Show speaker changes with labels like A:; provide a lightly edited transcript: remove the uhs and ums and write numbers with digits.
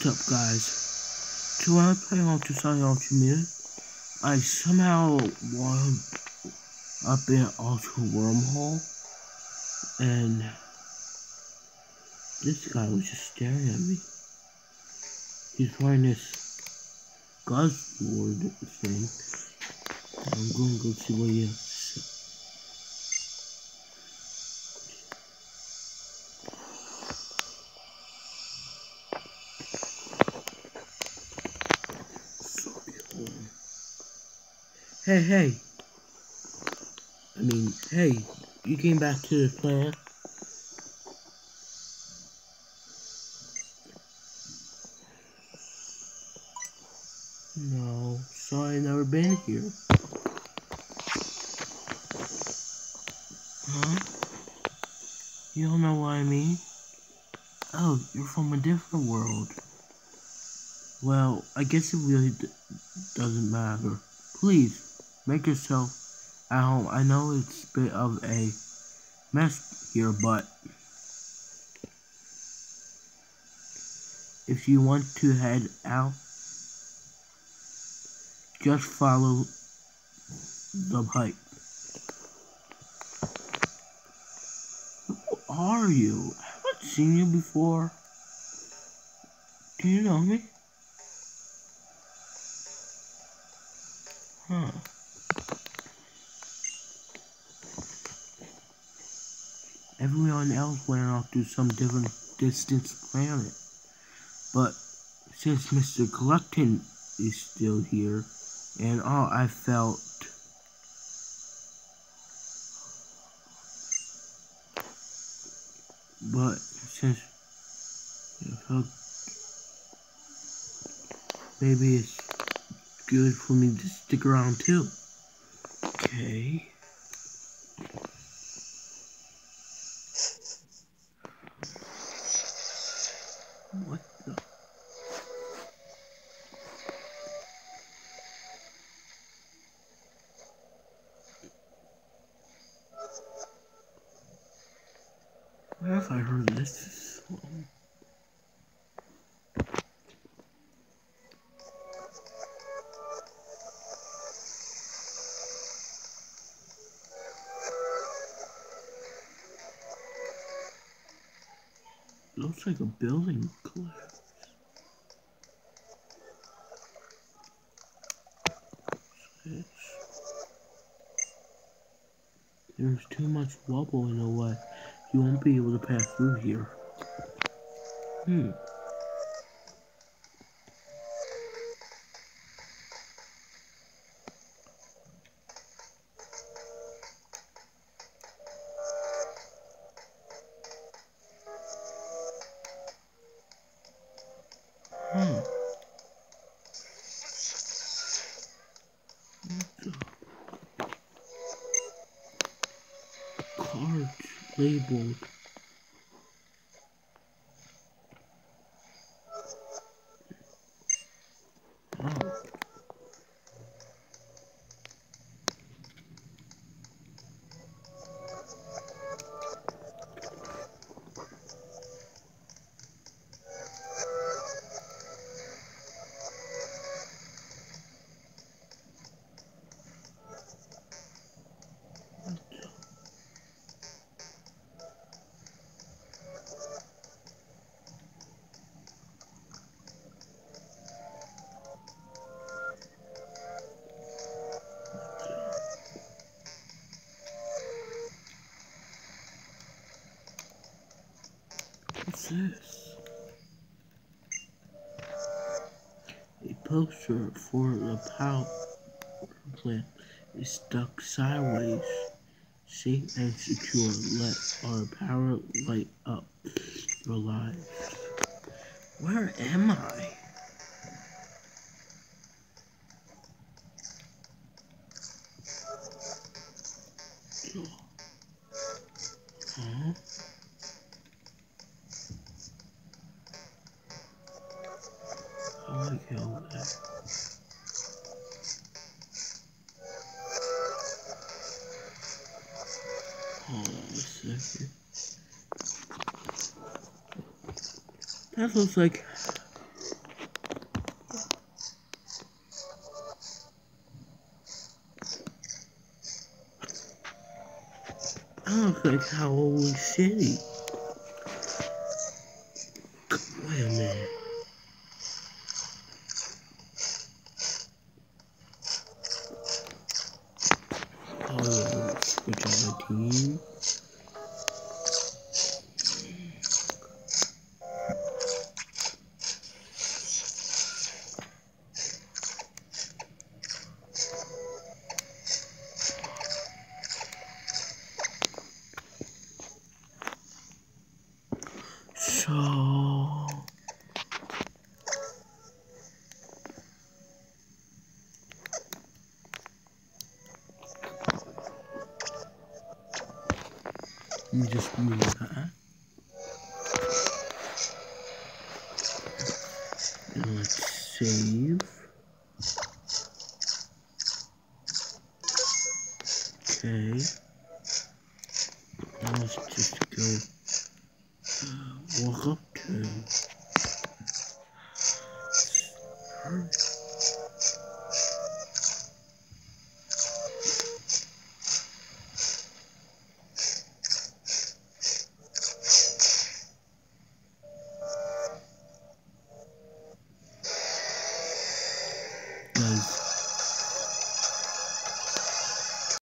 A: What's up, guys? So when I play Ultra Sun Ultra Moon, I somehow wound up in Ultra Wormhole, and this guy was just staring at me. He's wearing this Guzzlord thing. I'm going to go see what he has. Hey. Hey, you came back to the planet? No, sorry, I've never been here. Huh? You don't know what I mean? Oh, you're from a different world. Well, I guess it really doesn't matter. Please, make yourself at home. I know it's a bit of a mess here, but if you want to head out, just follow the pipe. Who are you? I haven't seen you before. Do you know me? Huh. Everyone else went off to some different distant planet. But since Mr. Glutton is still here, and all I felt maybe it's good for me to stick around too. Okay. What the? Where have I heard this from? Looks like a building collapse. There's too much rubble in the way. You won't be able to pass through here. Cards labeled. What's this? A poster for the power plant is stuck sideways. Safe and secure. Let our power light up your lives. Where am I? Huh? How do I get over there? Hold on a second. That looks like looks like Halloween City. Wait a minute. Oh, switch on my team. So you just move that. And let's save. Okay. Now let's just go walk up to him. Guys,